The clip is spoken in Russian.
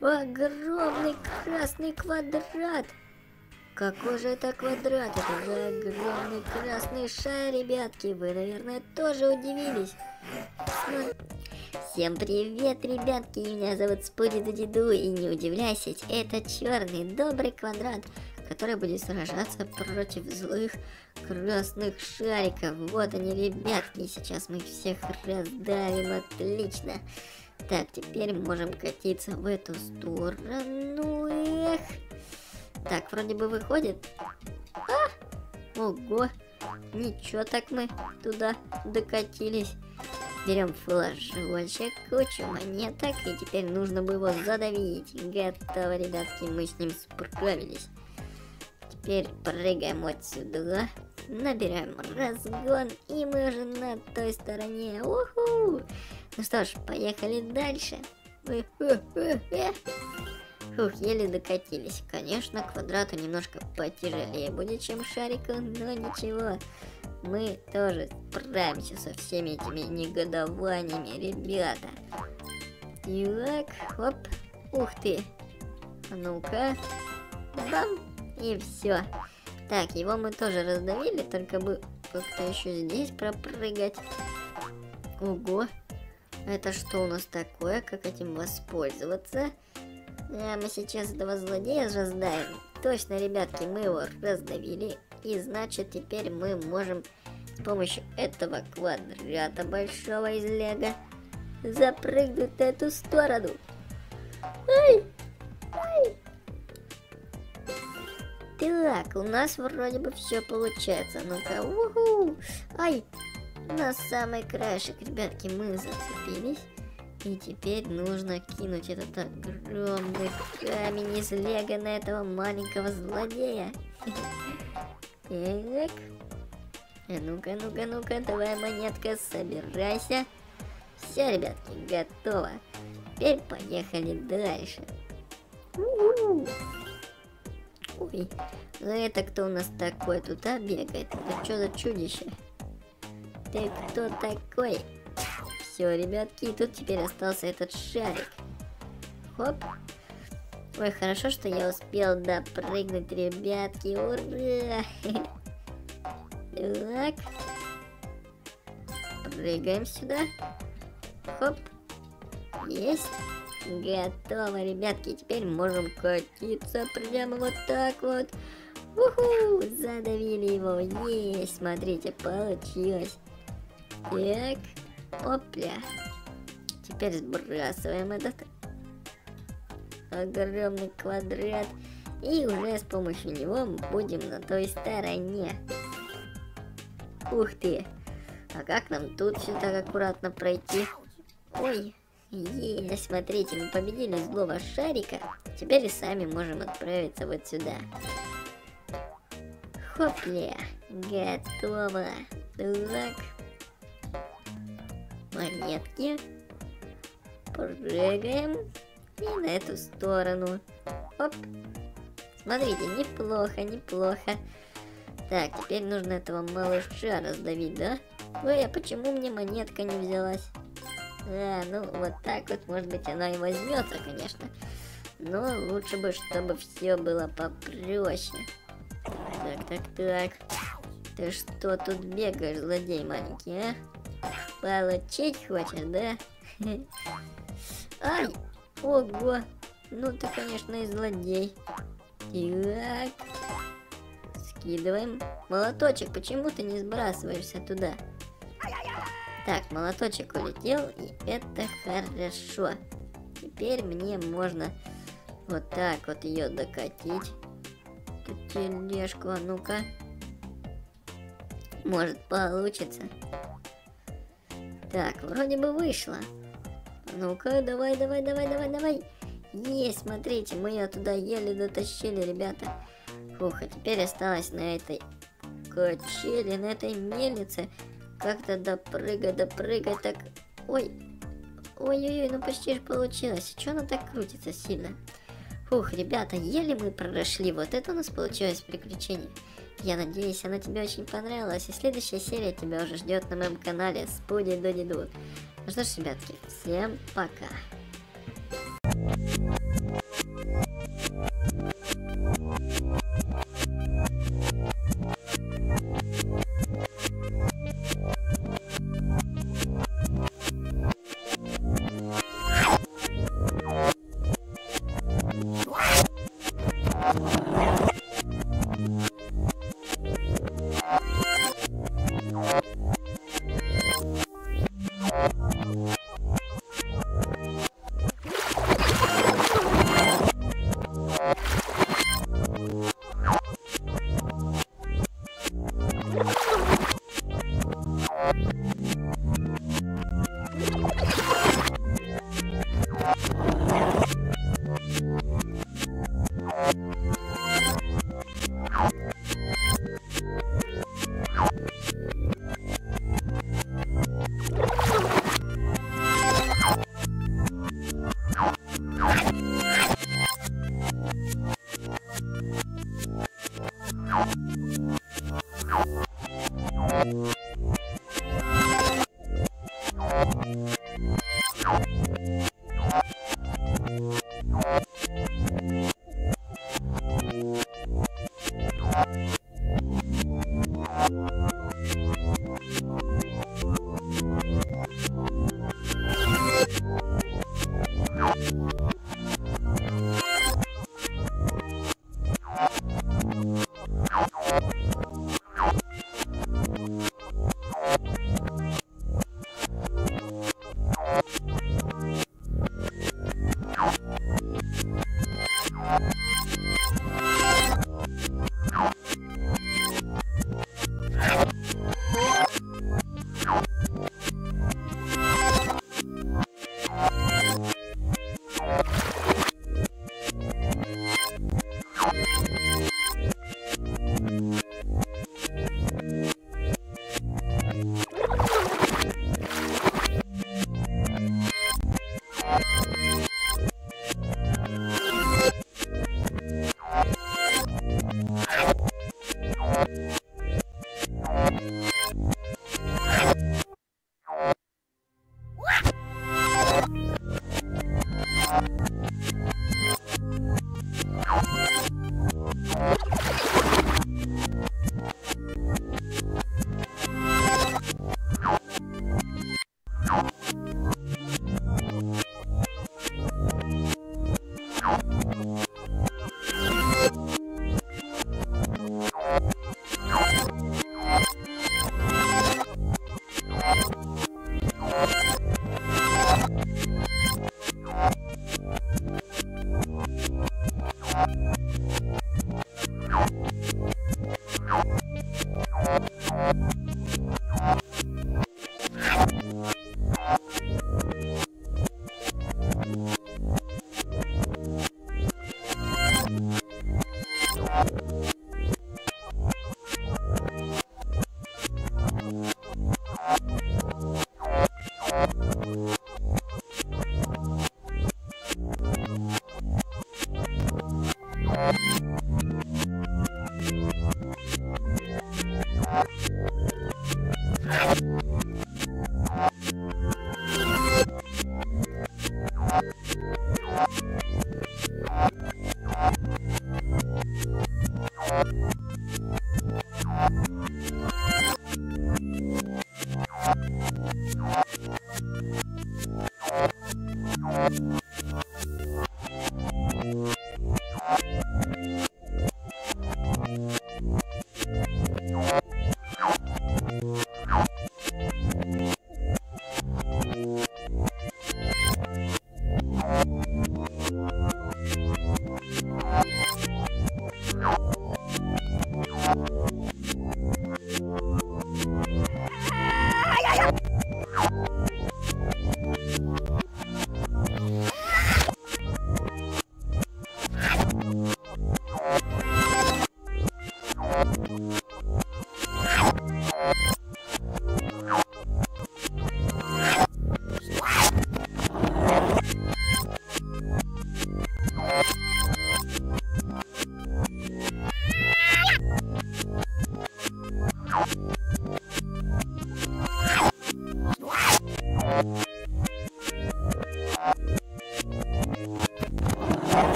Огромный красный квадрат. Какой же это квадрат? Это же огромный красный шар, ребятки. Вы, наверное, тоже удивились. Всем привет, ребятки. Меня зовут Спуди Дуди-Ду. И не удивляйтесь, это черный добрый квадрат, который будет сражаться против злых красных шариков. Вот они, ребятки. Сейчас мы их всех раздавим. Отлично. Так, теперь можем катиться в эту сторону. Эх. Так, вроде бы выходит. Ого. Ничего, так мы туда докатились. Берем флажочек, кучу монеток. И теперь нужно бы его задавить. Готово, ребятки, мы с ним справились. Теперь прыгаем вот сюда. Набираем разгон. И мы уже на той стороне. Уху! Ну что ж, поехали дальше. Фух, еле докатились. Конечно, квадрату немножко потяжелее будет, чем шарику, но ничего. Мы тоже справимся со всеми этими негодованиями, ребята. Так, оп. Ух ты. А ну-ка. Бам. И все. Так, его мы тоже раздавили, только бы как-то еще здесь пропрыгать. Ого. Это что у нас такое? Как этим воспользоваться? А мы сейчас этого злодея раздавим. Точно, ребятки, мы его раздавили. И значит, теперь мы можем с помощью этого квадрата большого из лего запрыгнуть на эту сторону. Ай! Ай! Так, у нас вроде бы все получается. Ну-ка, уху! Ай! На самый краешек, ребятки, мы зацепились. И теперь нужно кинуть этот огромный камень из лего на этого маленького злодея. Так. Ну-ка, ну-ка, ну-ка, давай, монетка, собирайся. Все, ребятки, готово. Теперь поехали дальше. Ой, ну это кто у нас такой тут, бегает? Это что за чудище? Ты кто такой? Все, ребятки, тут теперь остался этот шарик. Хоп. Ой, хорошо, что я успел допрыгнуть, ребятки. Ура! Так. Прыгаем сюда. Хоп. Есть. Готово, ребятки. Теперь можем катиться прямо вот так вот. Уху! Задавили его. Есть. Смотрите, получилось. Так. Опля. Теперь сбрасываем этот огромный квадрат. И уже с помощью него будем на той стороне. Ух ты. А как нам тут все так аккуратно пройти? Ой. Есть. Смотрите, мы победили злого шарика. Теперь и сами можем отправиться вот сюда. Хопля. Готово. Так. Монетки. Прыгаем. И на эту сторону. Оп. Смотрите, неплохо, неплохо. Так, теперь нужно этого малыша раздавить, да? Ой, а почему мне монетка не взялась? Ну вот так вот, может быть, она и возьмется, конечно. Но лучше бы, чтобы все было попроще. Так, так, так. Ты что тут бегаешь, злодей маленький, а? Получить хочешь, да? Ай! Ого! Ну ты, конечно, и злодей. Так. Скидываем. Молоточек, почему ты не сбрасываешься туда? Так, молоточек улетел, и это хорошо. Теперь мне можно вот так вот ее докатить. Эту тележку, а ну-ка. Может, получится. Так, вроде бы вышло. Ну-ка, давай, давай, давай, давай, давай. Есть, смотрите, мы ее туда еле дотащили, ребята. Фух, а теперь осталось на этой качели, на этой мельнице как-то допрыгать, так. Ой, ой-ой-ой, ну почти же получилось. Чё она так крутится сильно? Фух, ребята, еле мы прошли. Вот это у нас получилось приключение. Я надеюсь, она тебе очень понравилась. И следующая серия тебя уже ждет на моем канале Спуди Дуди-Ду. Ну что ж, ребятки, всем пока.